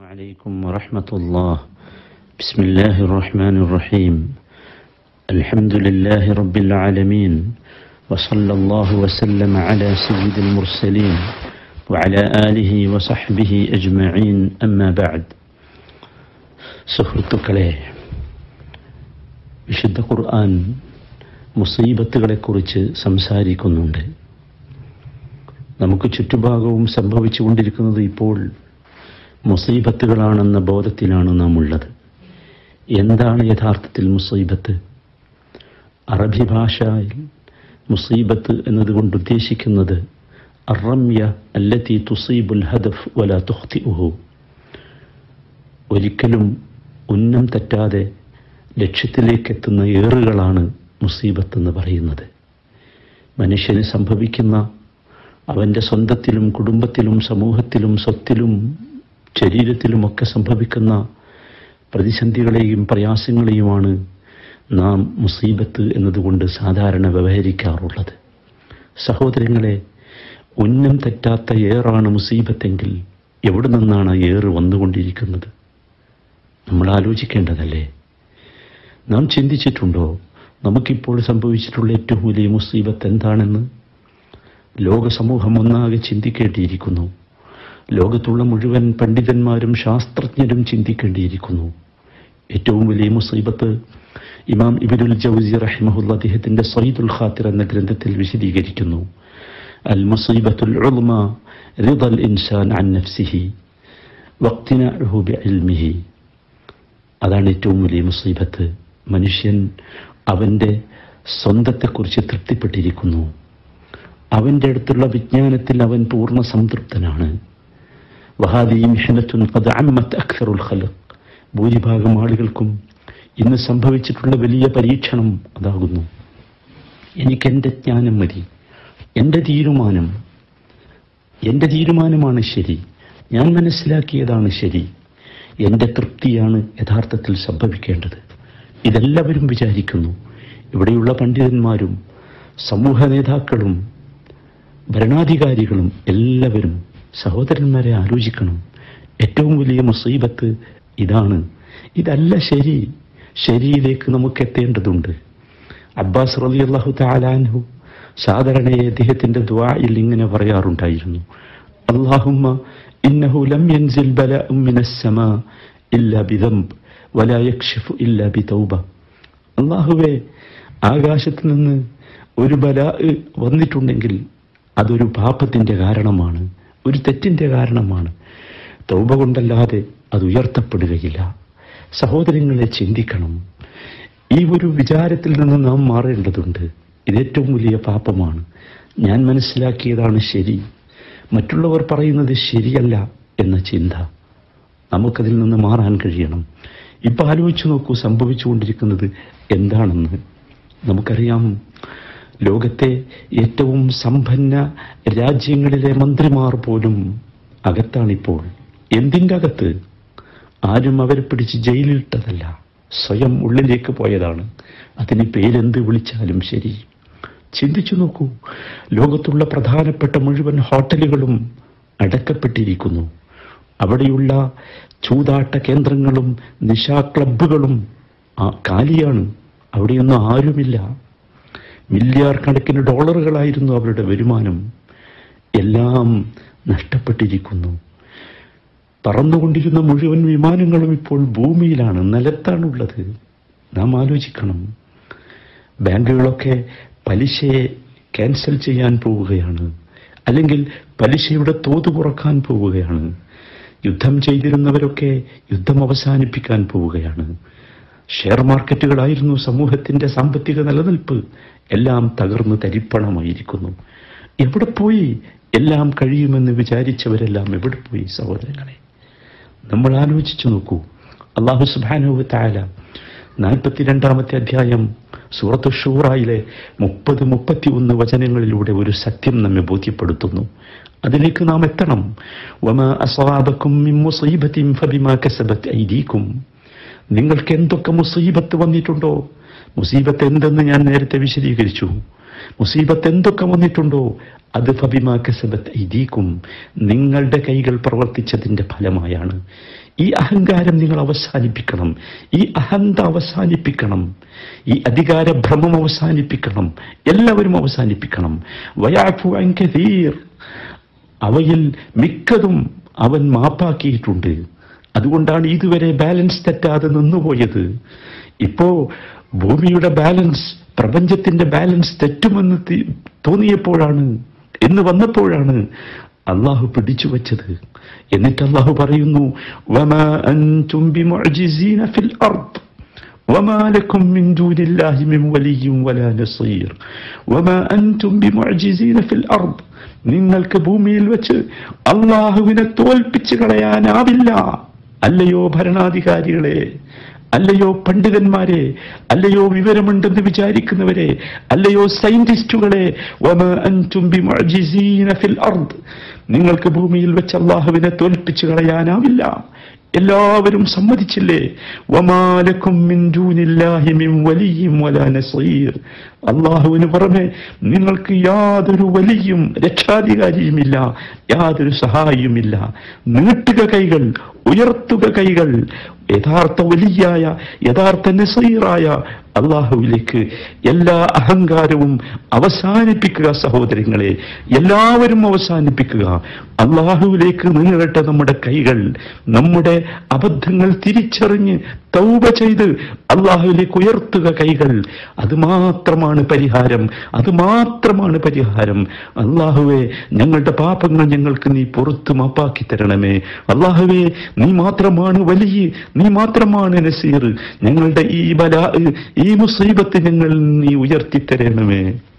عليكم ورحمة الله. بسم الله الرحمن الرحيم. الحمد لله رب العالمين، وصلى الله وسلم على سيد المرسلين وعلى آله وصحبه أجمعين. أما بعد. സുഹൃത്തുക്കളെ, വിശുദ്ധ ഖുർആൻ മുസീബത്തുകളെക്കുറിച്ച് സംസാരിക്കുന്നുണ്ട്. നമുക്ക് ചുറ്റുഭാഗവും സംഭവിച്ചുകൊണ്ടിരിക്കുന്നത് ഇപ്പോൾ മുസീബത്തുകളാണെന്ന ബോധത്തിലാണ് നാം ഉള്ളത്. എന്താണ് യഥാർത്ഥത്തിൽ മുസീബത്ത്? അറബി ഭാഷയിൽ മുസീബത്ത് എന്നതുകൊണ്ട് ഉദ്ദേശിക്കുന്നത് അറമ്യ അല്ലത്തി തുസീബുൽ ഹദഫ് വലാ തുഖ്തിഉഹു, ഒരിക്കലും ഉന്നം തെറ്റാതെ ലക്ഷ്യത്തിലേക്കെത്തുന്ന ഏറുകളാണ് മുസീബത്ത് എന്ന് പറയുന്നത്. മനുഷ്യന് സംഭവിക്കുന്ന അവൻ്റെ സ്വന്തത്തിലും കുടുംബത്തിലും സമൂഹത്തിലും സ്വത്തിലും ശരീരത്തിലുമൊക്കെ സംഭവിക്കുന്ന പ്രതിസന്ധികളെയും പ്രയാസങ്ങളെയുമാണ് നാം മുസീബത്ത് എന്നതുകൊണ്ട് സാധാരണ വ്യവഹരിക്കാറുള്ളത്. സഹോദരങ്ങളെ, ഉന്നം തെറ്റാത്ത ഏറാണ് മുസീബത്തെങ്കിൽ എവിടെ നിന്നാണ് ഏറ് വന്നുകൊണ്ടിരിക്കുന്നത്? നമ്മൾ ആലോചിക്കേണ്ടതല്ലേ? നാം ചിന്തിച്ചിട്ടുണ്ടോ നമുക്കിപ്പോൾ സംഭവിച്ചിട്ടുള്ള ഏറ്റവും വലിയ മുസീബത്ത് എന്താണെന്ന്? ലോക സമൂഹം ഒന്നാകെ ചിന്തിക്കേണ്ടിയിരിക്കുന്നു. ലോകത്തുള്ള മുഴുവൻ പണ്ഡിതന്മാരും ശാസ്ത്രജ്ഞരും ചിന്തിക്കേണ്ടിയിരിക്കുന്നു. ഏറ്റവും വലിയ മുസീബത്ത് ഇമാം ഇബ്നുൽ ജൗസി റഹിമഹുല്ലാഹ് അദ്ദേഹത്തിന്റെ സയ്യിദുൽ ഖാത്തിർ എന്ന ഗ്രന്ഥത്തിൽ വിശദീകരിക്കുന്നു. അൽ മുസീബത്തുൽ ഉൾമ റിദൽ ഇൻസാൻ അൻ നഫ്സിഹി വഖ്തിനാഉഹു ബിഇൽമിഹി. അതാണ് ഏറ്റവും വലിയ മുസീബത്ത്. മനുഷ്യൻ അവൻ്റെ സ്വന്തത്തെക്കുറിച്ച് തൃപ്തിപ്പെട്ടിരിക്കുന്നു. അവൻ്റെ അടുത്തുള്ള വിജ്ഞാനത്തിൽ അവൻ പൂർണ്ണ സംതൃപ്തനാണ്. വഹാദിഹി മിഹ്നത്തുൻ ഖദ് അമ്മത് അക്സറുൽ ഖൽഖ്. ഭൂരിഭാഗം ആളുകൾക്കും ഇന്ന് സംഭവിച്ചിട്ടുള്ള വലിയ പരീക്ഷണം അതാകുന്നു. എനിക്കെൻ്റെ ജ്ഞാനം മതി, എൻ്റെ തീരുമാനമാണ് ശരി, ഞാൻ മനസ്സിലാക്കിയതാണ് ശരി, എൻ്റെ തൃപ്തിയാണ് യഥാർത്ഥത്തിൽ സംഭവിക്കേണ്ടത്. ഇതെല്ലാവരും വിചാരിക്കുന്നു. ഇവിടെയുള്ള പണ്ഡിതന്മാരും സമൂഹ നേതാക്കളും ഭരണാധികാരികളും എല്ലാവരും സഹോദരന്മാരെ ആലോചിക്കണം. ഏറ്റവും വലിയ മുസീബത്ത് ഇതാണ്. ഇതല്ല ശരി. ശരിയിലേക്ക് നമുക്ക് എത്തേണ്ടതുണ്ട്. അബ്ബാസ് റളിയല്ലാഹു തആല അൻഹു സാധാരണയായി അദ്ദേഹത്തിന്റെ ദുആയിൽ ഇങ്ങനെ പറയാറുണ്ടായിരുന്നു: അല്ലാഹുമ്മ ഇന്നഹു ലം യൻസിൽ ബലാഉം മിനസ് സമാ ഇല്ലാ ബിദംബ് വലാ യക്ഷിഫു ഇല്ലാ ബിതൗബ. അല്ലാഹുവേ, ആകാശത്ത് നിന്ന് ഒരു ബലാ വന്നിട്ടുണ്ടെങ്കിൽ അതൊരു പാപത്തിന്റെ കാരണമാണ്, ഒരു തെറ്റിന്റെ കാരണമാണ്. തൗബ കൊണ്ടല്ലാതെ അത് ഉയർത്തപ്പെടുകയില്ല. സഹോദരങ്ങളെ, ചിന്തിക്കണം. ഈ ഒരു വിചാരത്തിൽ നിന്ന് നാം മാറേണ്ടതുണ്ട്. ഇതേറ്റവും വലിയ പാപമാണ്. ഞാൻ മനസ്സിലാക്കിയതാണ് ശരി, മറ്റുള്ളവർ പറയുന്നത് ശരിയല്ല എന്ന ചിന്ത നമുക്കതിൽ നിന്ന് മാറാൻ കഴിയണം. ഇപ്പം ആലോചിച്ചു നോക്കൂ സംഭവിച്ചുകൊണ്ടിരിക്കുന്നത് എന്താണെന്ന്. നമുക്കറിയാം, ലോകത്തെ ഏറ്റവും സമ്പന്ന രാജ്യങ്ങളിലെ മന്ത്രിമാർ പോലും അകത്താണിപ്പോൾ. എന്തിൻ്റെ അകത്ത്? ആരും അവരെ പിടിച്ച് ജയിലിലിട്ടതല്ല, സ്വയം ഉള്ളിലേക്ക് പോയതാണ്. അതിന് പേരെന്ത് വിളിച്ചാലും ശരി. ചിന്തിച്ചു നോക്കൂ, ലോകത്തുള്ള പ്രധാനപ്പെട്ട മുഴുവൻ ഹോട്ടലുകളും അടക്കപ്പെട്ടിരിക്കുന്നു. അവിടെയുള്ള ചൂതാട്ട കേന്ദ്രങ്ങളും നിശാ ക്ലബ്ബുകളും കാലിയാണ്. അവിടെയൊന്നും ആരുമില്ല. മില്യാർ കണക്കിന് ഡോളറുകളായിരുന്നു അവരുടെ വരുമാനം. എല്ലാം നഷ്ടപ്പെട്ടിരിക്കുന്നു. പറന്നുകൊണ്ടിരുന്ന മുഴുവൻ വിമാനങ്ങളും ഇപ്പോൾ ഭൂമിയിലാണ്, നിലത്താണുള്ളത്. നാം ആലോചിക്കണം. ബാങ്കുകളൊക്കെ പലിശയെ ക്യാൻസൽ ചെയ്യാൻ പോവുകയാണ്, അല്ലെങ്കിൽ പലിശയുടെ തോത് കുറക്കാൻ പോവുകയാണ്. യുദ്ധം ചെയ്തിരുന്നവരൊക്കെ യുദ്ധം അവസാനിപ്പിക്കാൻ പോവുകയാണ്. ഷെയർ മാർക്കറ്റുകളായിരുന്നു സമൂഹത്തിന്റെ സാമ്പത്തിക നിലനിൽപ്പ്. എല്ലാം തകർന്ന് തരിപ്പണമായിരിക്കുന്നു. എവിടെ പോയി? എല്ലാം കഴിയുമെന്ന് വിചാരിച്ചവരെല്ലാം എവിടെ പോയി? സഹോദരങ്ങളെ, നമ്മൾ ആലോചിച്ചു നോക്കൂ. അല്ലാഹു സുബ്ഹാനഹു വ തആല 42-ാമത്തെ അധ്യായം സൂറത്തു ഷൂറയിലെ 30-31 വചനങ്ങളിലൂടെ ഒരു സത്യം നമ്മെ ബോധ്യപ്പെടുത്തുന്നു. അതിലേക്ക് നാം എത്തണം. വമാ അസ്വാബകും മിൻ മുസീബത്തിൻ ഫബിമാ കസബത് ഐദീകും. നിങ്ങൾക്ക് എന്തൊക്കെ മുസീബത്ത് വന്നിട്ടുണ്ടോ, മുസീബത്ത് എന്തെന്ന് ഞാൻ നേരത്തെ വിശദീകരിച്ചു. മുസീബത്ത് എന്തൊക്കെ വന്നിട്ടുണ്ടോ അത് ഫബിമാ കസബത് ഐദീകും, നിങ്ങളുടെ കൈകൾ പ്രവർത്തിച്ചതിന്റെ ഫലമായാണ്. ഈ അഹങ്കാരം നിങ്ങൾ അവസാനിപ്പിക്കണം, ഈ അഹന്ത അവസാനിപ്പിക്കണം, ഈ അധികാരഭ്രമം അവസാനിപ്പിക്കണം, എല്ലാവരും അവസാനിപ്പിക്കണം. വയഅഫു അൻ കസീർ, അവയിൽ മിക്കതും അവൻ മാപ്പാക്കിയിട്ടുണ്ട്. അതുകൊണ്ടാണ് ഇതുവരെ ബാലൻസ് തെറ്റാതെ നിന്നുപോയത്. ഇപ്പോ ഭൂമിയുടെ ബാലൻസ്, പ്രപഞ്ചത്തിന്റെ ബാലൻസ് തെറ്റുമെന്ന് തോന്നിയപ്പോഴാണ്, എന്ന് വന്നപ്പോഴാണ് അള്ളാഹു പിടിച്ചു വച്ചത്. എന്നിട്ട് അള്ളാഹു പറയുന്നു, വമാ അൻതും ബിമുഅ്ജിസീന ഫിൽ അർദ് വമാ ലക്കും മിൻ ദൂനില്ലാഹി മിൻ വലിയ്യിൻ വലാ നസീർ. വമാ അൻതും ബിമുഅ്ജിസീന ഫിൽ അർദ്, നിങ്ങൾക്ക് ഭൂമിയിൽ വെച്ച് അള്ളാഹുവിനെ തോൽപ്പിച്ചു കളയാനാവില്ല. അല്ലയോ ഭരണാധികാരികളെ, അല്ലയോ പണ്ഡിതന്മാരെ, അല്ലയോ വിവരമുണ്ടെന്ന് വിചാരിക്കുന്നവരെ, അല്ലയോ സയന്റിസ്റ്റുകളെ, വമാ അൻതും ബിമുഅ്ജിസീന ഫിൽ അർദ്, നിങ്ങൾക്ക് ഭൂമിയിൽ വെച്ച് അള്ളാഹുവിനെ തോൽപ്പിച്ചു കളയാനാവില്ല. എല്ലാവരും സമ്മതിച്ചില്ലേ? വമാ ലക്കും മിൻ ദൂനില്ലാഹി മിൻ വലിയ്യിൻ വലാ നസീർ, അള്ളാഹുവിന് പുറമെ നിങ്ങൾക്ക് യാതൊരു വലിയും രക്ഷാധികാരിയുമില്ല, യാതൊരു സഹായിയുമില്ല. നീട്ടുക കൈകൾ, ഉയർത്തുക കൈകൾ, യഥാർത്ഥ വലിയായ, യഥാർത്ഥ നസീറായ അള്ളാഹുവിലേക്ക് എല്ലാ അഹങ്കാരവും അവസാനിപ്പിക്കുക. സഹോദരങ്ങളെ, എല്ലാവരും അവസാനിപ്പിക്കുക. അള്ളാഹുവിലേക്ക് നീങ്ങട്ടെ നമ്മുടെ കൈകൾ. നമ്മുടെ അബദ്ധങ്ങൾ തിരിച്ചറിഞ്ഞ് തൗബ ചെയ്ത് അള്ളാഹുവിലേക്ക് ഉയർത്തുക കൈകൾ. അത് മാത്രമാണ് പരിഹാരം, അത് മാത്രമാണ് പരിഹാരം. അള്ളാഹുവേ, ഞങ്ങളുടെ പാപങ്ങൾ ഞങ്ങൾക്ക് നീ പുറത്തു മാപ്പാക്കി തരണമേ. അള്ളാഹുവേ, നീ മാത്രമാണ് വലിയ, നീ മാത്രമാണ് നസീർ. ഞങ്ങളുടെ ഈ ബലാ, ഈ മുസീബത്ത് ഞങ്ങൾ നീ ഉയർത്തി തരണമേ.